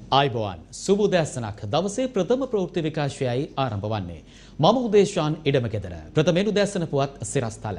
ආයුබෝවන් සුබ උදෑසනක් දවසේ ප්‍රථම ප්‍රවෘත්ති විකාශයයි ආරම්භ වන්නේ. මම උදේශාන් ඉඩමගෙදර. ප්‍රථමයෙන් උදෑසන පුවත් සිරස්තල.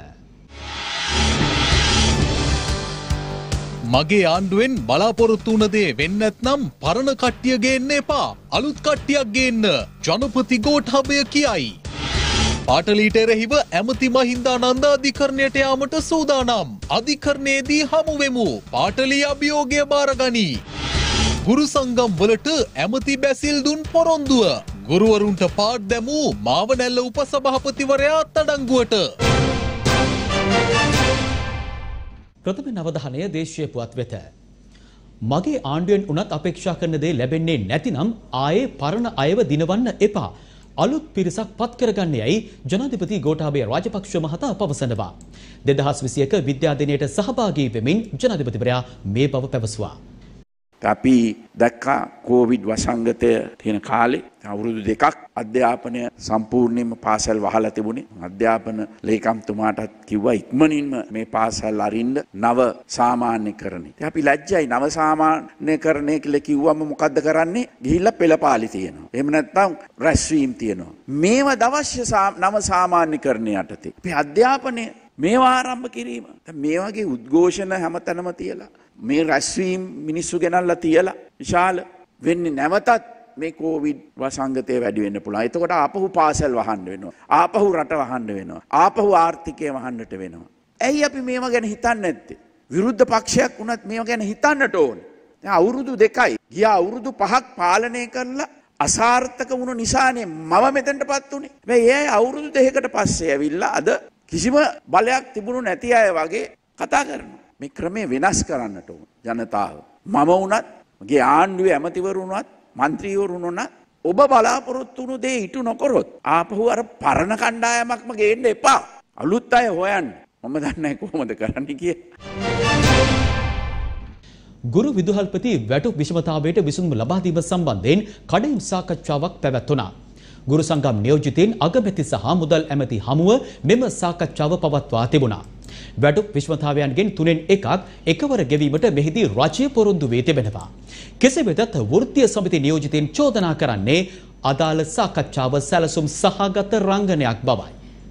මගේ ආණ්ඩුවෙන් බලාපොරොත්තු වුණ දේ වෙන්නේ නැත්නම් පරණ කට්ටිය ගේන්න එපා. අලුත් කට්ටියක් ගේන්න ජනපති ගෝඨාභය කියයි. පාටලීට එරෙහිව ඇමති මහින්දානන්ද අධිකරණයට යාමට සූදානම්. අධිකරණයේදී හමු වෙමු. පාටලී අභියෝගය බාරගනි. ගුරු සංගම් වලට ඇමති බැසිල් දුන් පොරොන්දුව. ගුරුවරුන්ට පාඩ දැමූ මාවනැල්ල උපසභාපතිවරයා අත්අඩංගුවට. ප්‍රථම නවධානය දේශීය පුවත් වෙත. මගේ ආණ්ඩුවෙන් උනත් අපේක්ෂා කරන දේ ලැබෙන්නේ නැතිනම් ආයේ පරණ අයව දිනවන්න එපා. අලුත් පිරිසක් පත් කරගන්නේයි ජනාධිපති ගෝඨාභය රාජපක්ෂ මහතා පවසනවා. 2021 විද්‍යා දිනයට සහභාගී වෙමින් ජනාධිපතිවරයා මේ බව පැවසුවා. අපි දැක්කා කොවිඩ් වසංගතය තියෙන කාලේ අවුරුදු 2ක් අධ්‍යාපනය සම්පූර්ණයෙන්ම පාසල් වහලා තිබුණේ. අධ්‍යාපන ලේකම්තුමාටත් කිව්වා ඉක්මනින්ම මේ පාසල් අරින්න නව සාමාන්‍යකරණය. ඉතින් අපි ලැජ්ජයි නව සාමාන්‍යකරණය කියලා කිව්වම මොකද්ද කරන්නේ? ගිහිල්ලා පෙළපාලි තියෙනවා. එහෙම නැත්නම් රැස්වීම් තියෙනවා. මේව අවශ්‍ය නව සාමාන්‍යකරණය යටතේ. අපි අධ්‍යාපනය මේවා ආරම්භ කිරීම. මේ වගේ උද්ඝෝෂණ හැමතැනම තියලා මේ රැස්වීම් මිනිස්සු ගෙනල්ලා තියලා විශාල වෙන්නේ නැවතත් මේ කොවිඩ් වසංගතය වැඩි වෙන්න පුළුවන්. එතකොට ආපහු පාසල් වහන්න වෙනවා. ආපහු රට වහන්න වෙනවා. ආපහු ආර්ථිකය වහන්නට වෙනවා. ඇයි අපි මේවා ගැන හිතන්නේ නැත්තේ? විරුද්ධ පක්ෂයක් වුණත් මේවා ගැන හිතන්නට ඕනේ. දැන් අවුරුදු 2යි. ගියා අවුරුදු 5ක් පාලනය කරලා අසාර්ථක වුණු නිසානේ මම මෙතෙන්ටපත් උනේ. හැබැයි ඒ අවුරුදු 2කට පස්සේ ඇවිල්ලා අද කිසිම බලයක් තිබුණු නැති අය වගේ කතා කරනවා. මේ ක්‍රමය වෙනස් කරන්නට ඕන ජනතාව. මම වුණත් මගේ ආණ්ඩුවේ ඇමතිවරු වුණත් മന്ത്രിවරු වුණත් ඔබ බලාපොරොත්තු වුණු දේ ඉටු නොකරොත් ආපහු අර පරණ කණ්ඩායමක්ම ගේන්න එපා. අලුත් අය හොයන්න. මම දන්නේ නැහැ කොහොමද කරන්න කියලා. ගුරු විදුහල්පති වැටුප් විෂමතාවයට විසඳුම ලබා දීම සම්බන්ධයෙන් කඩින් සාකච්ඡාවක් පැවැත්වුණා. ගුරු සංගම් නියෝජිතයින් අගමැති සහ මුදල් ඇමති හමුව මෙම සාකච්ඡාව පවත්වා තිබුණා. වැටුප් විෂමතාවයන්ගෙන් 3න් එකක් එකවර ගෙවීමට මෙහිදී රජය පොරොන්දු වී තිබෙනවා. කෙසේ වෙතත් වෘත්තීය සමිති නියෝජිතයින් චෝදනා කරන්නේ අදාළ සාකච්ඡාව සැලසුම් සහගත රංගනයක් බවයි.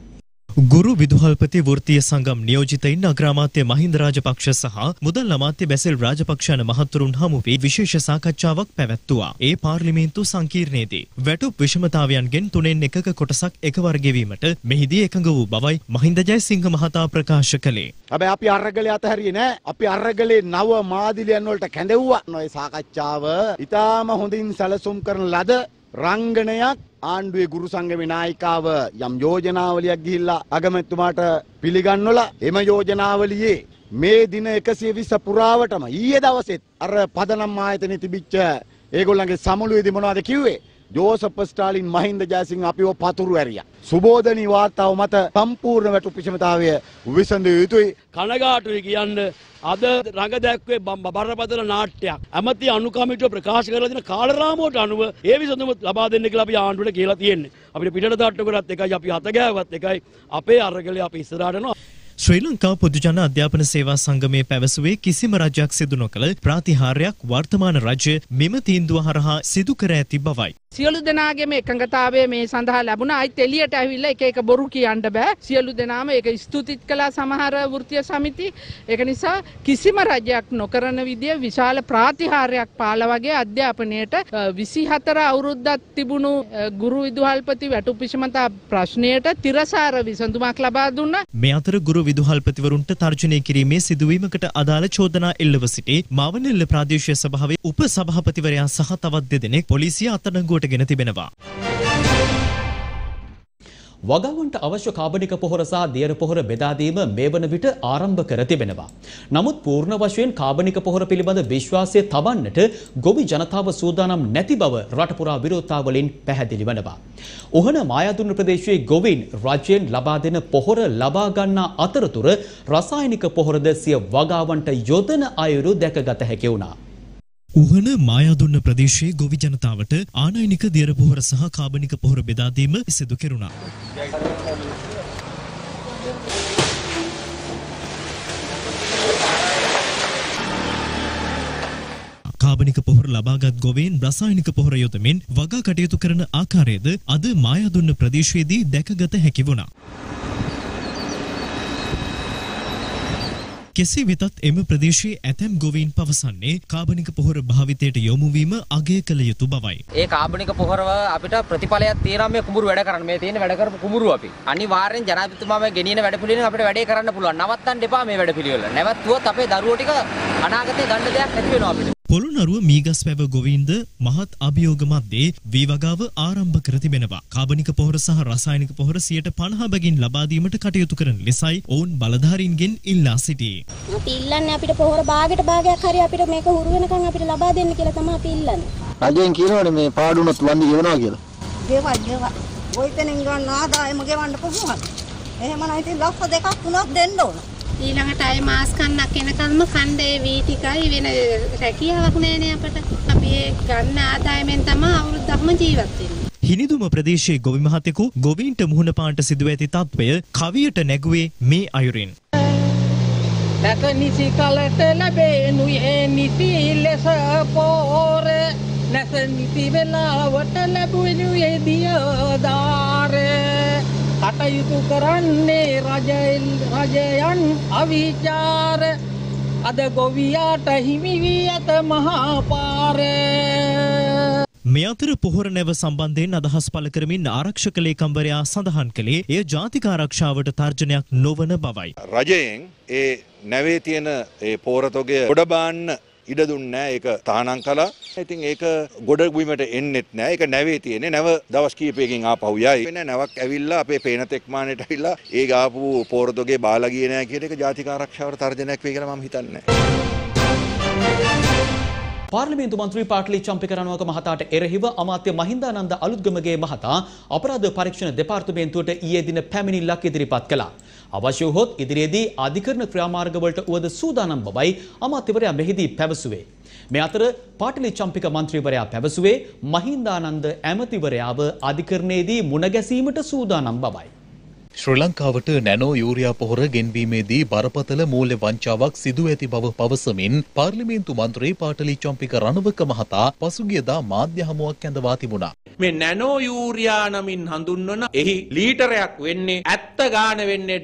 ගුරු විදුහල්පති වෘත්තීය සංගම් නියෝජිතයින් අග්‍රාමාත්‍ය මහින්ද රාජපක්ෂ සහ මුදල් අමාත්‍ය බැසිල් රාජපක්ෂ යන මහතුරුන් හමු වී විශේෂ සාකච්ඡාවක් පැවැත්වුවා. ඒ පාර්ලිමේන්තු සංකීර්ණයේදී වැටුප් විෂමතාවයන්ගෙන් 3න් එකක කොටසක් එකවර ගෙවීමට මෙහිදී එකඟ වූ බවයි මහින්ද ජයසිංහ මහතා ප්‍රකාශ කළේ. හැබැයි අපි අරගලේ අතහැරියේ නෑ. අපි අරගලේ නව මාදිලියන් වලට කැඳෙව්වා. ඔය සාකච්ඡාව ඊටාම හොඳින් සැලසුම් කරන ලද රංගනයක්. ආණ්ඩුවේ ගුරු සංගමේ නායිකාව යම් යෝජනාවලියක් ගිහිල්ලා අගමැතිතුමාට පිළිගන්නවලා එම යෝජනාවලියේ මේ දින 120 පුරාවටම ඊයේ දවසෙත් අර පදනම් ආයතනයේ තිබිච්ච ඒගොල්ලන්ගේ සමුළුවේදී මොනවද කිව්වේ? ජෝසප් ස්ටාලින් මහින්ද ජයසිංහ අපිව පතුරු ඇරියා. සුබෝධනී වාර්තාව මත සම්පූර්ණ වැටුප් විෂමතාවය විසඳිය යුතුයි. කනගාටුයි කියන්නේ අද රඟ දැක්වේ බරපතල නාට්‍යයක්. ඇමති අනුකමිටුව ප්‍රකාශ කරලා දෙන කාලරාමුවට අනුව ඒ විසඳුම ලබා දෙන්න කියලා අපි ආණ්ඩුවට කියලා තියෙන්නේ. අපිට පිටට දාට්ටු කරත් එකයි අපි අත ගෑවත් එකයි අපේ අරගලේ අපි ඉස්සරහට යනවා. ශ්‍රී ලංකා පොදුජන අධ්‍යාපන සේවා සංගමයේ පැවසුවේ කිසිම රජයක් සිදු නොකළ ප්‍රාතිහාර්යයක් වර්තමාන රජය මෙම තීන්දුව හරහා සිදු කර ඇති බවයි. සියලු දෙනාගේම එකඟතාවය මේ සඳහා ලැබුණා. අයිත් එළියට ඇවිල්ලා එක එක බොරු කියන්න බෑ. සියලු දෙනාම ඒක ස්තුතිත් කළා සමහර වෘත්තීය සමිති. ඒක නිසා කිසිම රජයක් නොකරන විදිය විශාල ප්‍රාතිහාර්යයක් පාල වගේ අධ්‍යාපනයට 24 අවුරුද්දක් තිබුණු ගුරු විදුහල්පති වැටුප් විෂමතා ප්‍රශ්නයට තිරසාර විසඳුමක් ලබා දුන්නා. මේ අතර ගුරු විදුහල්පතිවරුන්ට තර්ජනය කිරීමේ සිදුවීමකට අදාළ චෝදනා එල්ලව සිටි මාවනැල්ල ප්‍රාදේශීය සභාවේ උප සභාපතිවරයා සහ තවත් දෙදෙනෙක් පොලිසිය අත්අඩංගුවට ගෙන තිබෙනවා. වගාවන්ට අවශ්‍ය කාබනික පොහොර සහ දියර පොහොර බෙදා දීම මේ වන විට ආරම්භ කර තිබෙනවා. නමුත් පූර්ණ වශයෙන් කාබනික පොහොර පිළිබඳ විශ්වාසය තබන්නට ගොවි ජනතාව සූදානම් නැති බව රට පුරා විරෝධතාවලින් පැහැදිලි වනවා. උහන මායාදුන්න ප්‍රදේශයේ ගොවීන් රජයෙන් ලබා දෙන පොහොර ලබා ගන්නා අතරතුර රසායනික පොහොරද සිය වගාවන්ට යොදන අයුරු දැකගත හැකි වුණා. උහන මායාදුන්න ප්‍රදේශයේ ගොවි ජනතාවට ආනයනික දියර පොහොර සහ කාබනික පොහොර බෙදා දීම සිදු කෙරුණා. කාබනික පොහොර ලබාගත් ගොවීන් රසායනික පොහොර යොදමින් වගා කටයුතු කරන ආකාරයද අද මායාදුන්න ප්‍රදේශයේදී දැකගත හැකි වුණා. කෙසේ වෙතත් එම ප්‍රදේශයේ ඇතැම් ගොවීන් පවසන්නේ කාබනික පොහොර භාවිතයට යොමු වීම අගය කළ යුතු බවයි. ඒ කාබනික පොහොරව අපිට ප්‍රතිඵලයක් තියෙනවා මේ කුඹුරු වැඩ කරන්න. මේ තියෙන වැඩ කරපු කුඹුරු අපි. අනිවාර්යෙන් ජනාධිපතිතුමා මේ ගෙනියන වැඩ පිළිවෙලින් අපිට වැඩේ කරන්න පුළුවන්. නවත්තන්න එපා මේ වැඩ පිළිවෙල. නැවතුවොත් අපේ දරුවෝ ටික අනාගතේ ගන්න දෙයක් නැති වෙනවා අපිට. පොළොන්නරුව මීගස්වැව ගොවීන්ද මහත් අභියෝග මැද්දේ වීවගාව ආරම්භ කර තිබෙනවා. කාබනික පොහොර සහ රසායනික පොහොර 50% බැගින් ලබා දීමට කටයුතු කරන ලෙසයි ඔවුන් බලධාරීන්ගෙන් ඉල්ලා සිටියේ. අපි ඉල්ලන්නේ අපිට පොහොර භාගයට භාගයක් හරි අපිට මේක හුරු වෙනකන් අපිට ලබා දෙන්න කියලා තමයි අපි ඉල්ලන්නේ. රජයෙන් කියනවනේ මේ පාඩුනොත් වන්දි ගෙවනවා කියලා. ගෙවල්. ඔය තැනින් ගන්න ආදායම ගෙවන්න පුළුවන්. එහෙම නම් ඉතින් ලක්ෂ 2ක් 3ක් දෙන්න ඕන. ඊළඟට අය මාස් කන්නක් එනකල්ම ඛණ්ඩේ වී ටිකයි වෙන රැකියාවක් නෑනේ අපට. අපි ඒ ගන්න ආදායමෙන් තමයි අවුරුද්දක්ම ජීවත් වෙන්නේ. හිනිදුම ප්‍රදේශයේ ගොවි මහතෙකු ගොවීන්ට මුහුණ පාන්ට සිදුව ඇති තත්ත්වය කවියට නැගුවේ මේ අයුරින්. නැත නිසි කලට ලැබෙනුයේ නිසි ලෙස පෝර නැත නිසි වෙලාවට ලැබුණුයේ දියදාර කටයුතු කරන්නේ රජයන් අවිචාර අද ගොවියාට හිමි වී ඇත මහා පාර. මේ අතර පොහොර නැව සම්බන්ධයෙන් අදහස් පළ කරමින් ආරක්ෂක ලේකම්වරයා සඳහන් කළේ එය ජාතික ආරක්ෂාවට තර්ජනයක් නොවන බවයි. රජයෙන් ඒ නැවේ තියෙන ඒ පොහොරතොගය ගොඩ බාන්න ඉඩ දුන්නේ නැහැ. ඒක තහනම් කළා. ඉතින් ඒක ගොඩ බිමට එන්නෙත් නැහැ. ඒක නැවේ තියෙන්නේ. නැව දවස් කීපයකින් ආපහු යයි. වෙන නැවක් ඇවිල්ලා අපේ පේන තෙක්මානෙට ඇවිල්ලා ඒ ගාපු පොහොරතොගේ බාලා ගියේ නැහැ කියන එක ජාතික ආරක්ෂාවට තර්ජනයක් වෙයි කියලා මම හිතන්නේ නැහැ. පාර්ලිමේන්තු මන්ත්‍රී පාටලි චම්පික රණවක මහතාට එරෙහිව අමාත්‍ය මහින්දානන්ද අලුත්ගමගේ මහතා අපරාධ පරීක්ෂණ දෙපාර්තමේන්තුවට ඊයේ දින පැමිණිල්ලක් ඉදිරිපත් කළා. අවශ්‍ය වුවහොත් ඉදිරියේදී අධිකරණ ක්‍රියාමාර්ගවලට උවද සූදානම් බවයි අමාත්‍යවරයා මෙහිදී පැවසුවේ. මේ අතර පාටලි චම්පික මන්ත්‍රීවරයා පැවසුවේ මහින්දානන්ද ඇමතිවරයාව අධිකරණයේදී මුණ ගැසීමට සූදානම් බවයි. ශ්‍රී ලංකාවට නැනෝ යූරියා පොහොර ගෙන්වීමේදී බරපතල මූල්‍ය වංචාවක් සිදු ඇති බව පවසමින් පාර්ලිමේන්තු මන්ත්‍රී පාටලි චම්පික රණවක මහතා පසුගියදා මාධ්‍ය හමුවක් ඇඳවා තිබුණා. මේ නැනෝ යූරියා නමින් හඳුන්වන එහි ලීටරයක් වෙන්නේ ඇත්ත ගාන වෙන්නේ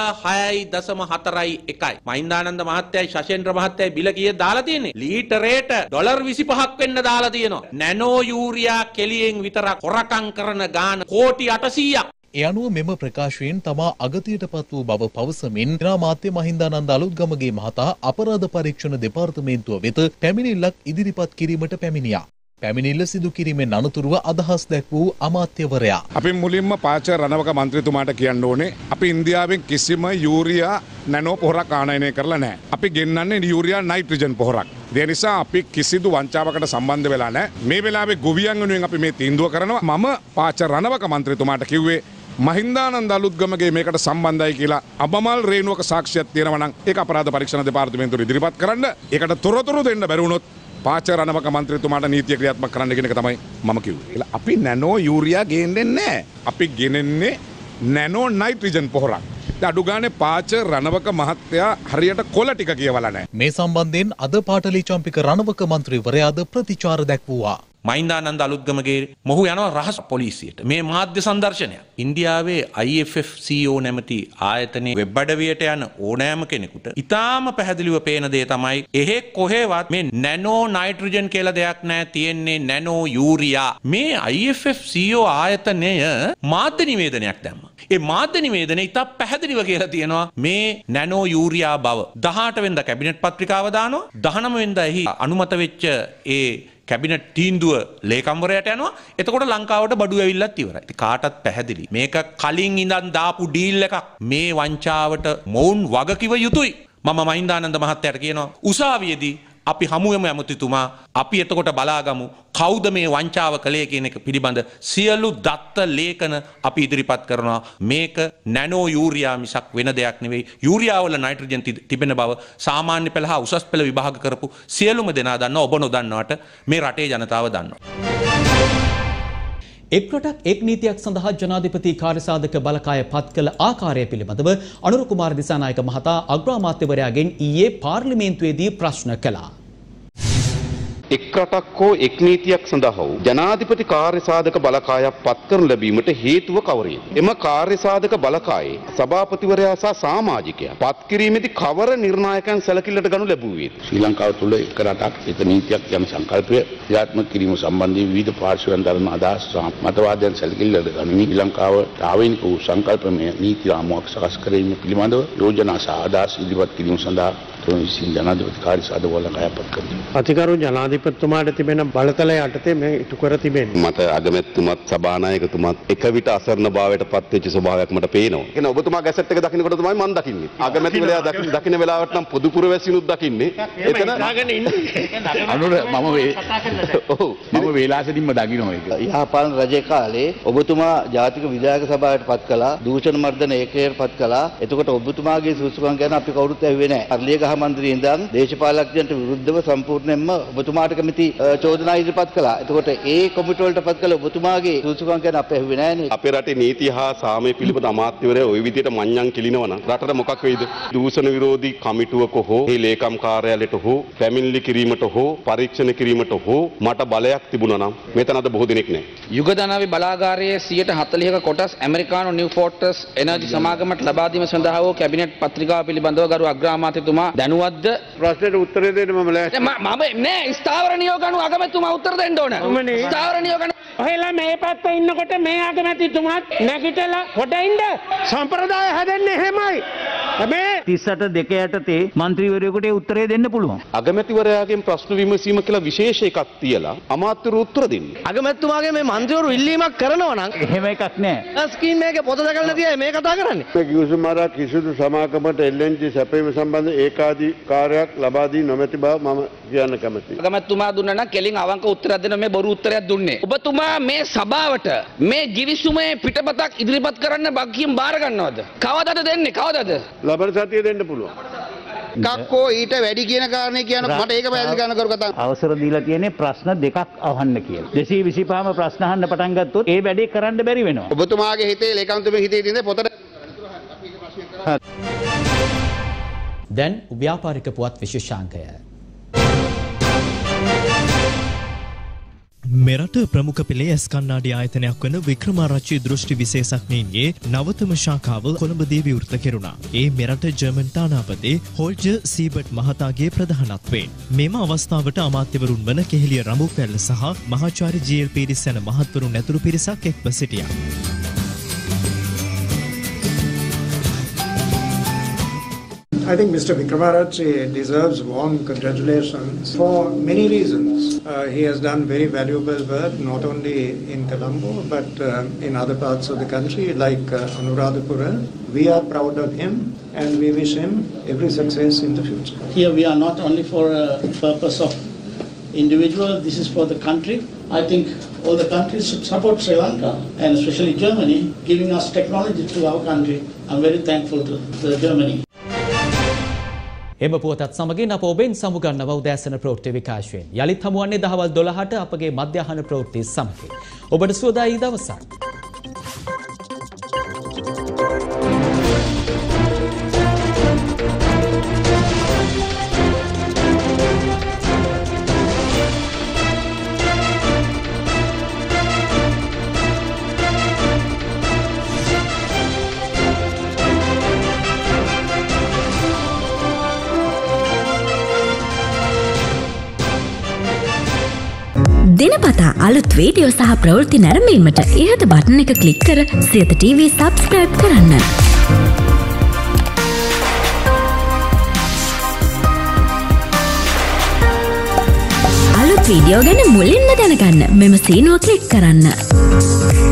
$6.41යි. මහින්දානන්ද මහත්තයයි ශෂේන්ද්‍ර මහත්තයයි බිල කීයද දාලා තියෙන්නේ? ලීටරයට $25ක් වෙන්න දාලා තියෙනවා. නැනෝ යූරියා කෙලියෙන් විතරක් හොරකම් කරන ගාන කෝටි 800ක්. ඒ අනුව මෙම ප්‍රකාශයෙන් තමා අගතියටපත් වූ බව පවසමින් අමාත්‍ය මහින්දානන්ද අලුත්ගමගේ මහතා අපරාධ පරීක්ෂණ දෙපාර්තමේන්තුව වෙත පැමිණිල්ලක් ඉදිරිපත් කිරීමට පැමිණියා. පැමිණිල්ල සිදු කිරීමෙන් අනතුරුව අදහස් දැක් වූ අමාත්‍යවරයා. අපි මුලින්ම පාච රණවක මන්ත්‍රීතුමාට කියන්න ඕනේ අපි ඉන්දියාවෙන් කිසිම යූරියා නැනෝ පොහොරක් ආනයනය කරලා නැහැ. අපි ගෙන්නන්නේ යූරියා නයිට්‍රජන් පොහොරක්. ඒ නිසා අපි කිසිදු වංචාවකට සම්බන්ධ වෙලා නැහැ. මේ වෙලාවේ ගොවියන් වෙනුවෙන් අපි මේ තීන්දුව කරනවා. මම පාච රණවක මන්ත්‍රීතුමාට කිව්වේ මහින්දානන්ද අලුත්ගමගේ මේකට සම්බන්ධයි කියලා අබමල් රේණුවක සාක්ෂියක් තියෙනවා නම් ඒක අපරාධ පරීක්ෂණ දෙපාර්තමේන්තුවට ඉදිරිපත් කරන්න. ඒකට තොරතුරු දෙන්න බැරි වුණොත් පාච රණවක මන්ත්‍රීතුමාට නීතිය ක්‍රියාත්මක කරන්න කියන එක තමයි මම කිව්වේ. අපි නැනෝ යූරියා ගේන්නේ නැහැ. අපි ගෙනෙන්නේ නැනෝ නයිට්‍රජන් පොහොරක්. අඩු ගානේ පාච රණවක මහත්තයා හරියට කොළ ටික කියවලා නැහැ. මේ සම්බන්ධයෙන් අද පාටලි චම්පික රණවක මන්ත්‍රීවරයාද ප්‍රතිචාර දැක්වුවා. මහින්දානන්ද අලුත්ගමගේ මොහු යනවා රහස් පොලිසියට. මේ මාධ්‍ය සංදර්ශනය. ඉන්දියාවේ IFF CEO නැමැති ආයතනයේ වෙබ් අඩවියට යන ඕනෑම කෙනෙකුට ඉතාම පැහැදිලිව පේන දේ තමයි එහෙ කොහෙවත් මේ නැනෝ නයිට්‍රජන් කියලා දෙයක් නැහැ, තියෙන්නේ නැනෝ යූරියා. මේ IFF CEO ආයතනය මාධ්‍ය නිවේදනයක් දැම්මා. ඒ මාධ්‍ය නිවේදනයේ ඉතා පැහැදිලිව කියලා තියෙනවා මේ නැනෝ යූරියා බව. 18 වෙනිදා කැබිනට් පත්‍රිකාව දානවා. 19 වෙනිදා එහි අනුමත වෙච්ච ඒ කැබිනට් තීන්දුව ලේකම්වරයාට යනවා. එතකොට ලංකාවට බඩු ඇවිල්ලත් ඉවරයි. ඉතින් කාටත් පැහැදිලි මේක කලින් ඉඳන් දාපු ඩීල් එකක්. මේ වංචාවට මොවුන් වගකිව යුතුයි. මම මහින්දානන්ද මහත්තයාට කියනවා උසාවියේදී අපි හමුවෙමු ඇමතිතුමා. අපි එතකොට බලාගමු කවුද මේ වංචාව කළේ කියන එක පිළිබඳ සියලු දත්ත ලේඛන අපි ඉදිරිපත් කරනවා. මේක නැනෝ යූරියා මිසක් වෙන දෙයක් නෙවෙයි. යූරියා වල නයිට්‍රජන් තිබෙන බව සාමාන්‍ය පෙළ හා උසස් පෙළ විභාග කරපු සියලුම දෙනා දන්නවා. ඔබ නොදන්නවට මේ රටේ ජනතාව දන්නවා. එක් රටක් එක් නීතියක් සඳහා ජනාධිපති කාර්යසාධක බලකාය පත් කළ ආකාරය පිළිබඳව අනුර කුමාර දිසානායක මහතා අග්‍රාමාත්‍යවරයාගෙන් ඊයේ පාර්ලිමේන්තුවේදී ප්‍රශ්න කළා. එක් රටක් හෝ එක් නීතියක් සඳහා වූ ජනාධිපති කාර්ය සාධක බලකායක් පත් කරනු ලැබීමට හේතුව කවරේද? එම කාර්ය සාධක බලකායේ සභාපතිවරයා සහ සමාජිකයා පත් කිරීමේදී කවර නිර්ණායකයන් සැලකිල්ලට ගනු ලැබුවේද? ශ්‍රී ලංකාව තුළ එක් රටක් එක නීතියක් යම් සංකල්පය ක්‍රියාත්මක කිරීම සම්බන්ධයෙන් විවිධ පාර්ශ්වයන් දරන අදහස් මතවාදයන් සැලකිල්ලට ගනිමින් ශ්‍රී ලංකාව ආවේනික වූ සංකල්පමය නීති රාමුවක් සකස් කිරීම පිළිබඳව යෝජනා සහ අදහස් ඉදිරිපත් කිරීම සඳහා ජනාධිපති කාර්ය සාධක බලකායක් පත් කරනවා. අතිගරු ජනාධිපතිතුමාට තිබෙන බලතල යටතේ මේ ඉටු කර තිබෙන්නේ. මට අගමැතිතුමත් සභානායකතුමත් එක විට අසරණ භාවයට පත් වෙච්ච ස්වභාවයක් මට පේනවා. ඒ කියන්නේ ඔබතුමා ගැසට් එක දකින්නකොට තමයි මම දකින්නේ. අගමැතිවරයා දකින්න වෙලාවට නම් පොදු පුරවැසිනුත් දකින්නේ. එතන අනුර මම වේලාසෙදින්ම දකින්නවා ඒක. යහපාලන රජයේ කාලේ ඔබතුමා ජාතික විධායක සභාවට පත් කළා, දූෂණ මර්දන ඒකයට පත් කළා. එතකොට ඔබතුමාගේ සුසුකම් ගැන අපි කවුරුත් ඇහුවේ නැහැ. අර්ලියගහ මන්ත්‍රී ඉඳන් දේශපාලකයන්ට විරුද්ධව සම්පූර්ණයෙන්ම ඔබතුමාට කැමති චෝදනා ඉදිරිපත් කළා. එතකොට ඒ කොමිටු වලට පත් කළ ඔබතුමාගේ සුසුකම් ගැන අපි ඇහුවේ නැහැ නේ. අපේ රටේ නීතිය හා සාමය පිළිබඳ අමාත්‍යවරයා ওই විදිහට මඤ්ඤම් කිලිනවා නම් රටට මොකක් වෙයිද? දූෂණ විරෝධී කමිටුවක හෝ ඒ ලේකම් කාර්යාලයට හෝ පැමිණිලි කිරීමට හෝ පරීක්ෂණ කිරීමට හෝ මට බලයක් තිබුණා නම් මෙතන අද බොහෝ දෙනෙක් නැහැ. යුගදනාවේ බලාගාරයේ 140ක කොටස් ඇමරිකානු නිව් ෆෝර්ට්‍රස් එනර්ජි සමාගමට ලබා දීම සඳහා වූ කැබිනට් පත්‍රිකාව පිළිබඳව ගරු අග්‍රාමාත්‍යතුමා දැනුවත්ද? ප්‍රශ්නෙට උත්තර දෙන්න මම ලෑස්ති. මම නෑ ස්ථාවර නියෝග අනුව අගමැතිතුමා උත්තර දෙන්න ඕන. ස්ථාවර නියෝග ඔහෙලා මේ පැත්තේ ඉන්නකොට මේ අගමැතිතුමාත් නැගිටලා කොට ඉන්න සම්ප්‍රදාය හැදෙන්නේ එහෙමයි. හැබැයි 38 යටතේ മന്ത്രിවරයෙකුට උත්තරේ දෙන්න පුළුවන්. අගමැතිවරයාගෙන් ප්‍රශ්න විමසීම කියලා විශේෂ එකක් තියලා අමාත්‍යවරු උත්තර දෙන්නේ. අගමැතිතුමාගේ මේ മന്ത്രിවරු ඉල්ලීමක් කරනවා නම් එහෙම එකක් නෑ. ස්ක්‍රීන් මේකේ පොත දැකලා නැතියි මේ කතා කරන්නේ. මේ කිව්සුමාරා කිසිදු සමාගමකට LNG සැපයීම සම්බන්ධ ඒකාධිකාරයක් ලබා දී නොමැති බව මම කියන්න කැමතියි. අගමැතිතුමා දුන්නා නම් කෙලින් අවංක උත්තරයක් දෙන්න මේ බොරු උත්තරයක් දුන්නේ. ඔබතුමා මේ සභාවට මේ ගිවිසුමේ පිටපතක් ඉදිරිපත් කරන්න බක්කියම් බාර ගන්නවද? කවදද දෙන්නේ? කවදද? ලබන සතියේ දෙන්න පුළුවන්. කක්කෝ ඊට වැඩි කියන කාරණේ කියන මට ඒක පැහැදිලි කරන්න කරු කතා. අවසර දීලා තියෙන්නේ ප්‍රශ්න දෙකක් අහන්න කියලා. 225ම ප්‍රශ්න අහන්න පටන් ගත්තොත් ඒ වැඩේ කරන්න බැරි වෙනවා. ඔබතුමාගේ හිතේ ලේකම්තුමේ හිතේ තියෙන පොතට දැන් ව්‍යාපාරික පුවත් විශේෂාංකය. මෙරට ප්‍රමුඛ පෙළේ ඇස් කණ්ණාඩි ආයතනයක් වන වික්‍රමාරච්චි දෘෂ්ටි විශේෂඥයින්ගේ නවතම ශාඛාව කොළඹදී විවෘත කෙරුණා. ඒ මෙරට ජර්මන් තානාපති හෝල්ජර් සීබර්ට් මහතාගේ ප්‍රධානත්වයෙන්. මෙම අවස්ථාවට අමාත්‍යවරුන් වන කෙහෙලිය රඹුපැල්ල සහ මහාචාර්ය ජී.එල්. පීරිස් යන මහත්වරුන් ඇතුළු පිරිසක් එක්ව සිටියා. I think Mr. Vikramarachi deserves warm congratulations for many reasons. He has done very valuable work not only in Colombo but in other parts of the country like Anuradhapura. We are proud of him and we wish him every success in the future. Here we are not only for a purpose of individual, this is for the country. I think all the countries should support Sri Lanka and especially Germany giving us technology to our country. I'm very thankful to Germany. එම පුවතත් සමගින් අප ඔබෙන් සමුගන්නව උදෑසන ප්‍රවෘත්ති විකාශයෙන්. යළිත් හමුවන්නේ දහවල් 12ට අපගේ මධ්‍යහන ප්‍රවෘත්ති සමගින්. ඔබට සුවදායි දවසක්. දිනපතා අලුත් වීඩියෝ සහ ප්‍රවෘත්ති නැරඹීමට ඉහත බටන් එක ක්ලික් කර සියත TV subscribe කරන්න. අලුත් වීඩියෝ ගැන මුලින්ම දැනගන්න මෙම සීනුව ක්ලික් කරන්න.